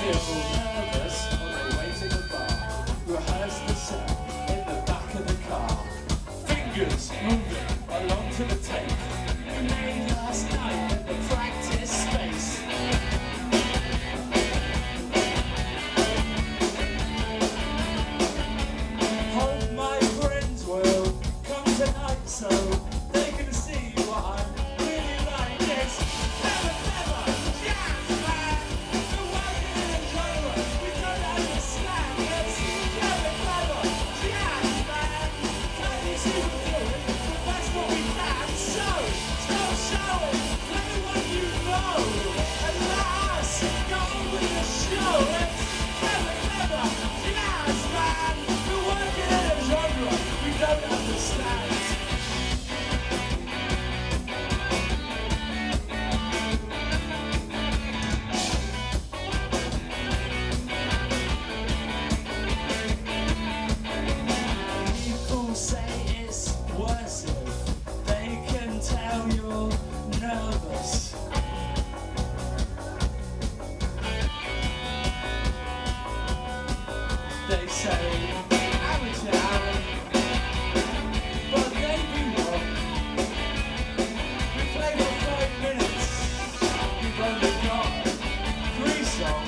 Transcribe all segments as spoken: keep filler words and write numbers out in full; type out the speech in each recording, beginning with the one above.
feel nervous on the way to the bar. Rehearse the set in the back of the car. Fingers moving along to the tape. We made last night in the practice space. Hope my friends will come tonight so they can see what I'm really like. It's clever, clever, jazz man. We're working in a genre we don't understand. It's clever, clever, jazz man. Can you see what we're doing? But that's what we can. So stop showing, play what you know, and let us go on with the show. It's clever, clever, jazz man. We're working in a genre we don't understand. People say it's worse if they can tell you're nervous. They say amateur hour, but they be wrong. We play for five minutes, we've only got three songs.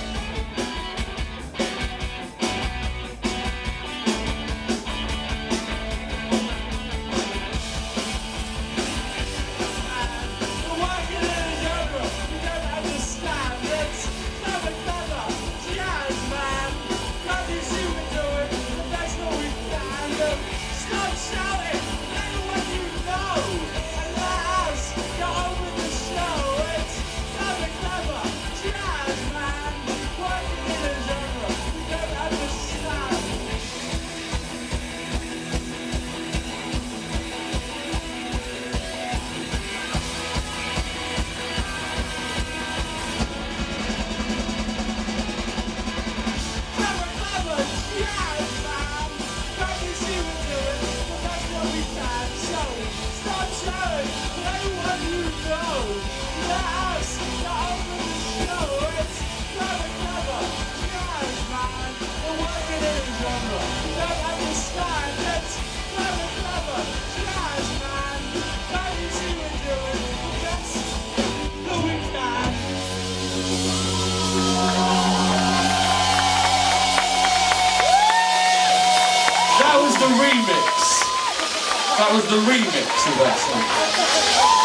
We're working in a genre we don't understand. It's clever, clever, jazz man. Can't you see we're doing the best that we can? Stop shouting, play what you know, and let us go on with the show. It's clever, clever, jazz man. Working in a genre we don't understand. Clever, clever, jazz man. Can't you see we're doing the best that we can? So stop shouting, play what you know. Let us go on with the show. It's clever, clever, jazz man. We're working in a genre we don't understand. It's clever, clever, jazz man. Can't you see we're doing the best that we can? That was the remix. That was the remix of that song.